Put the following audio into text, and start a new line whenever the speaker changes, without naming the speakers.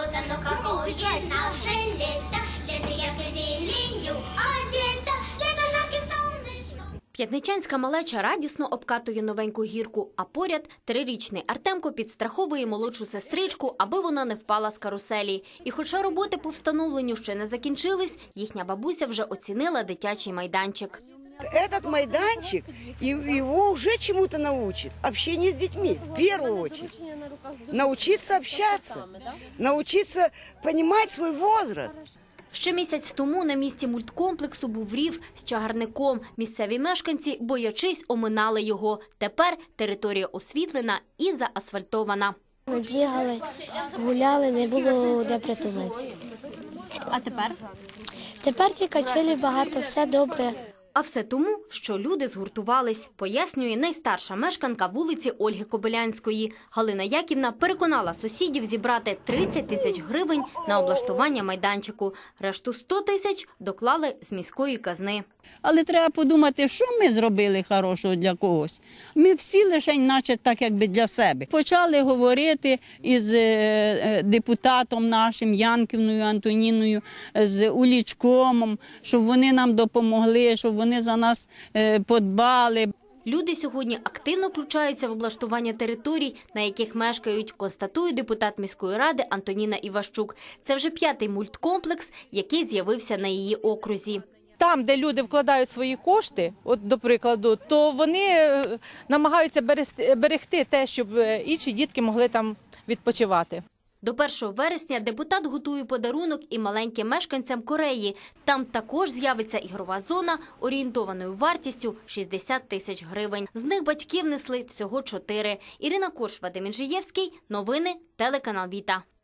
Вот оно какое наше лето, лето яркой зеленью одето, лето жарким солнышком.
П'ятничанська малеча радісно обкатує новеньку гірку, а поряд трирічний Артемко підстраховує молодшу сестричку, аби вона не впала з каруселі. І хоча роботи по встановленню ще не закінчились, їхня бабуся вже оцінила дитячий майданчик.
Этот майданчик его уже чему-то научит. Общение с детьми, в первую очередь. Научиться общаться, научиться понимать свой возраст.
Ще місяць тому на місці мульткомплексу був рів з чагарником. Місцеві мешканці, боячись, оминали його. Тепер територія освітлена і заасфальтована.
Ми бігали, гуляли, не було де притулитися.
А тепер?
Тепер ті качелі багато, все добре.
А все тому, що люди згуртувались, пояснює найстарша мешканка вулиці Ольги Кобилянської. Галина Яківна переконала сусідів зібрати 30 тисяч гривень на облаштування майданчику. Решту 100 тисяч доклали з міської казни.
Але треба подумати, що ми зробили хорошого для когось. Ми всі лише наче так, якби для себе. Почали говорити із депутатом нашим, Янківною Антоніною, з Улічкомом, щоб вони нам допомогли, щоб вони за нас подбали.
Люди сьогодні активно включаються в облаштування територій, на яких мешкають, констатує депутат міської ради Антоніна Іващук. Це вже 5-й мульткомплекс, який з'явився на її окрузі.
Там, де люди вкладають свої кошти, от до прикладу, то вони намагаються берегти те, щоб інші дітки могли там відпочивати.
До 1 вересня депутат готує подарунок і маленьким мешканцям Кореї. Там також з'явиться ігрова зона орієнтованою вартістю 60 тисяч гривень. З них батьки внесли всього 4. Ірина Кош, Вадим Інжиєвський. Новини, телеканал Віта.